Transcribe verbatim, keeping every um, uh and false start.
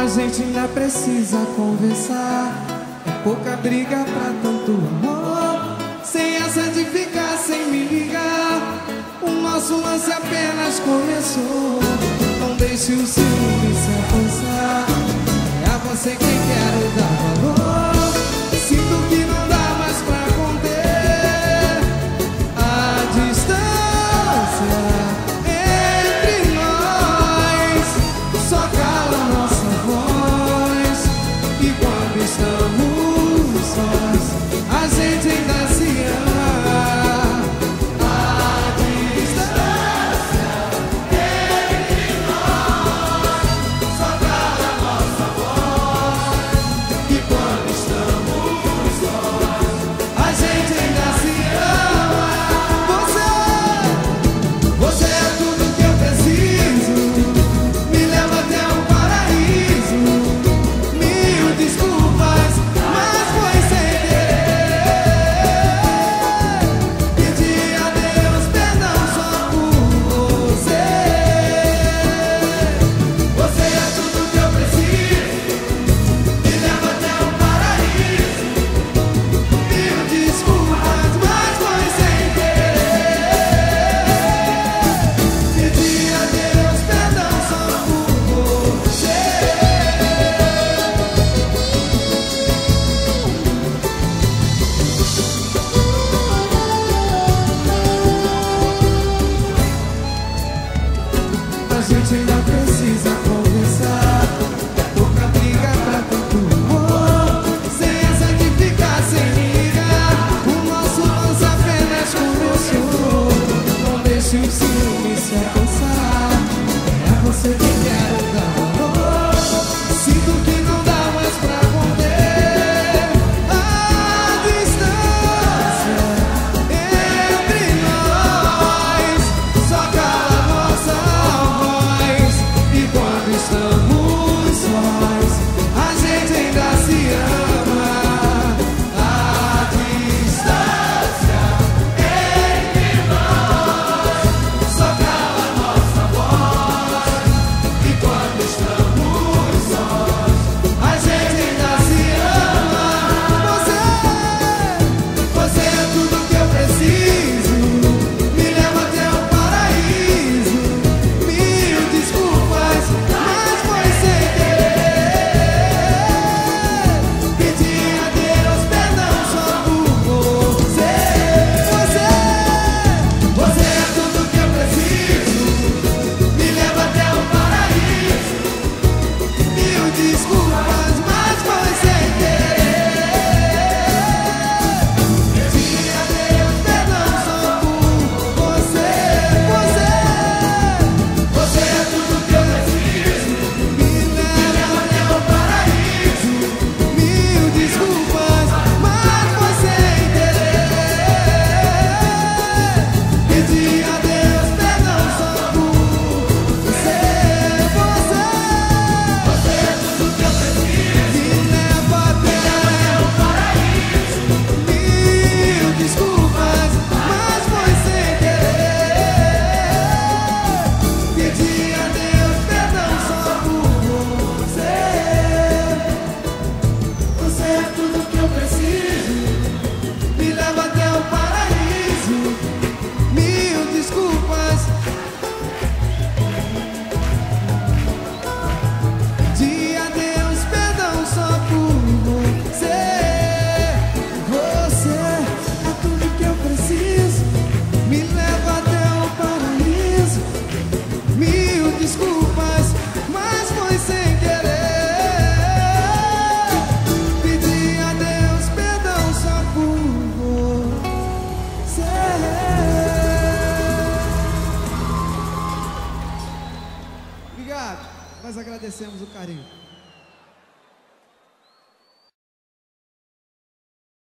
A gente ainda precisa conversar. É pouca briga pra tanto amor. Sem essa de ficar sem me ligar. O nosso lance apenas começou. Não deixe o ciúme se avançar. É a você quem quero dar valor. Sinto que não dá mais pra conter a distância entre nós. Só cala nossa voz. E quando estamos sós, a gente ainda se ama. A distância entre nós. Só cala nossa voz. E quando estamos sós, a gente ainda se ama. Você, você é tudo que eu preciso. Me leva até o paraíso. Mil desculpas, mas foi sem querer. Pedi a Deus perdão só por você. Você é tudo que eu preciso. Me leva até o paraíso. Mil desculpas, mas foi sem querer. Pedi a Deus perdão só por você. A gente ainda precisa conversar. É pouca briga pra tanto amor. Sem essa de ficar sem ligar. O nosso lance apenas começou. Não deixe o ciúme se alcançar. É você que quero dar valor. Sinto que não dá mais pra conter a distância entre nós. Só cala nossa voz. E quando estamos sós, a gente ainda se ama. A distância entre nós. Só cala nossa voz. E quando estamos sós, a gente ainda se ama. Você, você é tudo que eu preciso. Me leva até o paraíso. Mil desculpas, mas foi sem querer. Pedi a Deus perdão só por você. Você, você é tudo que eu preciso. Me leva até o paraíso. Mil desculpas, mas foi sem querer. Pedi a Deus perdão só por você. Você, você é tudo que eu preciso. Me leva até o paraíso. Mil desculpas, mas foi sem querer. Pedi a Deus perdão só por você. Você, você é tudo que eu preciso. Me leva até o paraíso. Mil desculpas, mas foi sem querer. Pedi a Deus perdão só por você. Você é tudo que eu preciso. Me leva até o paraíso. Mil desculpas. Pedi a Deus perdão só por você. Você é tudo que eu preciso. Me leva até o paraíso. Mil desculpas, mas foi sem querer. Pedi a Deus perdão só por você. Obrigado, nós agradecemos o carinho.